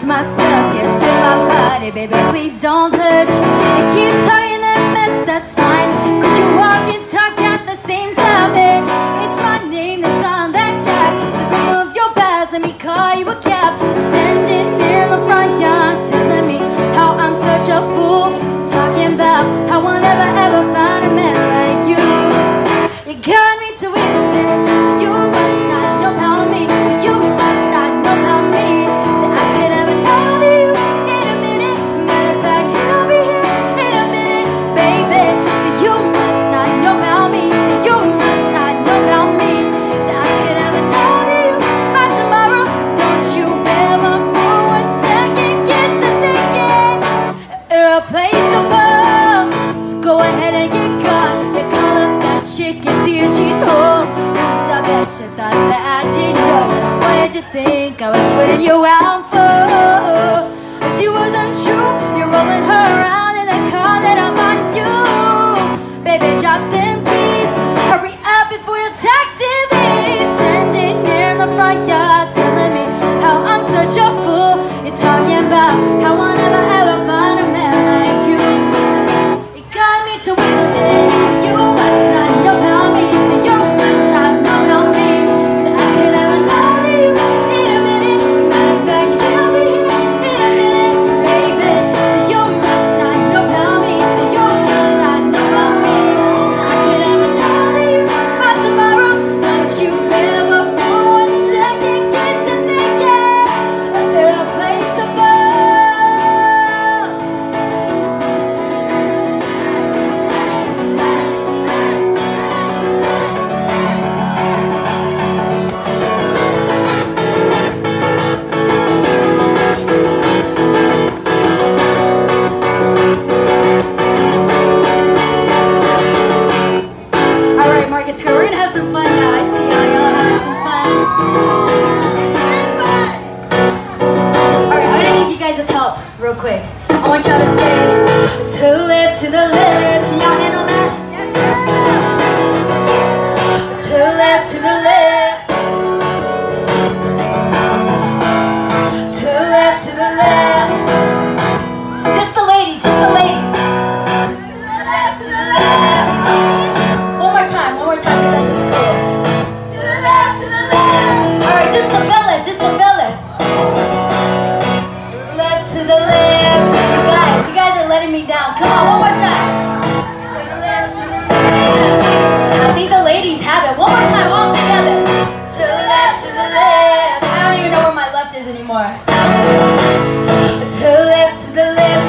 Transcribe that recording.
It's my stuff, yes, in my body, baby, please don't touch. You keep talking that mess, that's fine. Could you walk and talk at the same time, babe? It's my name that's on that jack. So remove your bags, let me call you a cab. Standing near the front yard, telling me how I'm such a fool. Talking about how I'll never ever find a man like you. You got me twisted. You must not know about me. So you must not know about me. So I could have an out of you in a minute. Matter of fact, I'll be here in a minute, baby. So you must not know about me. So you must not know about me. So I could have an out of you by tomorrow. Don't you ever for 1 second get to thinking irreplaceable. So go ahead and get gone. You call up that chick and see if she's home. Oops, I bet you thought that I didn't know. What did you think I was putting you out for? As you was untrue, you're rolling her around in the car that I'm on you. Baby, drop them keys. Hurry up before your taxi leaves. Standing near in the front yard, telling me how I'm such a fool. You're talking about how I'll never ever find a man like you. You got me twisted. You must not know about me. So you must not know about me. So I could have an out of you in a minute. Matter of fact, I'll be here in a minute, baby. So you must not know about me. So you must not know about me. So I could have an out of you by tomorrow. Don't you ever for 1 second get to thinking irreplaceable. Alright, Marcus, we're gonna have some fun now. I see y'all are having some fun. Alright, I'm gonna need you guys' help real quick. I want y'all to say to the left, to the left. Can y'all handle that? To the left, to the left. To the left, to the left. Just the ladies, just the ladies. To the left, to the left. One more time, because that's just cool. To the left, to the left. Alright, just the fellas, just the fellas. Left to the left. You guys are letting me down. Come on, one more time. To the left, to the left. I think the ladies have it. One more time, all together. To the left, to the left. I don't even know where my left is anymore. To the left, to the left.